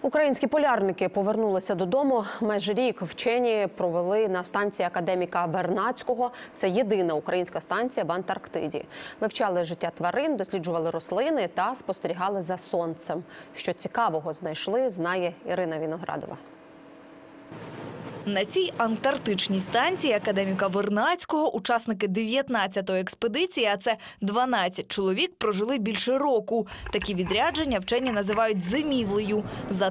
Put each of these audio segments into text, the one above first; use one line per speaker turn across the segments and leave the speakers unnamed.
Українські полярники повернулися додому. Майже рік вчені провели на станції академіка Вернадського. Це єдина українська станція в Антарктиді. Вивчали життя тварин, досліджували рослини та спостерігали за сонцем. Що цікавого знайшли, знає Ірина Віноградова.
На цій антарктичній станції академіка Вернадського учасники 19-ї експедиції, а це 12 чоловік, прожили більше року. Такі відрядження вчені називають зимівлею. За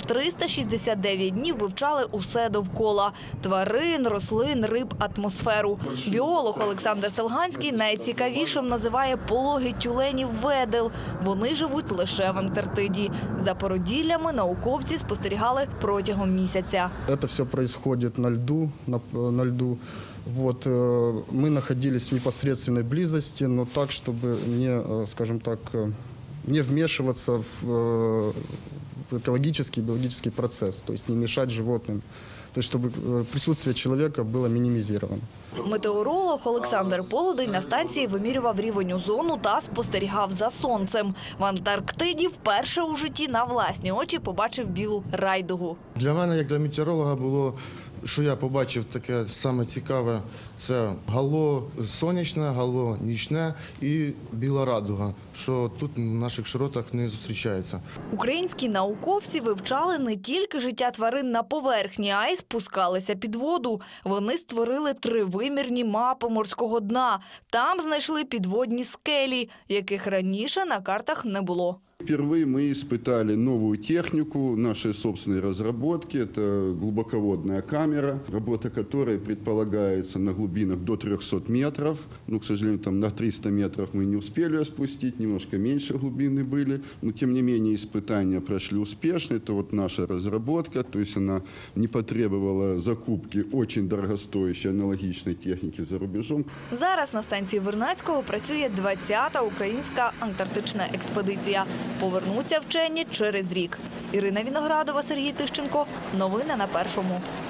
369 днів вивчали усе довкола – тварин, рослин, риб, атмосферу. Біолог Олександр Селганський найцікавішим називає пологи тюленів ведел. Вони живуть лише в Антарктиді. За породіллями науковці спостерігали протягом місяця.
Це все відбувається на льду. Вот, мы находились в непосредственной близости, но так, чтобы не, скажем так, не вмешиваться в экологический и биологический процесс, то есть не мешать животным. То есть, чтобы присутствие человека было минимизировано.
Метеоролог Олександр Полудень на станції вимірював рівень озону та спостерігав за сонцем. В Антарктиді вперше у житті на власні очі побачив білу райдугу.
Для мене, як для метеоролога, було, що я побачив таке саме цікаве, це гало сонячне, гало нічне і біла радуга, що тут в наших широтах не зустрічається.
Українські науковці вивчали не тільки життя тварин на поверхні, а й спускалися під воду. Вони створили тривимірні мапи морського дна. Там знайшли підводні скелі, яких раніше на картах не було.
Впервые мы испытали новую технику нашей собственной разработки. Это глубоководная камера, работа которой предполагается на глубинах до 300 метров. Но, к сожалению, там на 300 метров мы не успели ее спустить, немножко меньше глубины были. Но, тем не менее, испытания прошли успешно. Это вот наша разработка, то есть она не потребовала закупки очень дорогостоящей аналогичной техники за рубежом.
Зараз на станції Вернадського працює 20-та українська антарктична експедиція. Повернуться вчені через рік. Ірина Віноградова, Сергій Тищенко. Новини на Першому.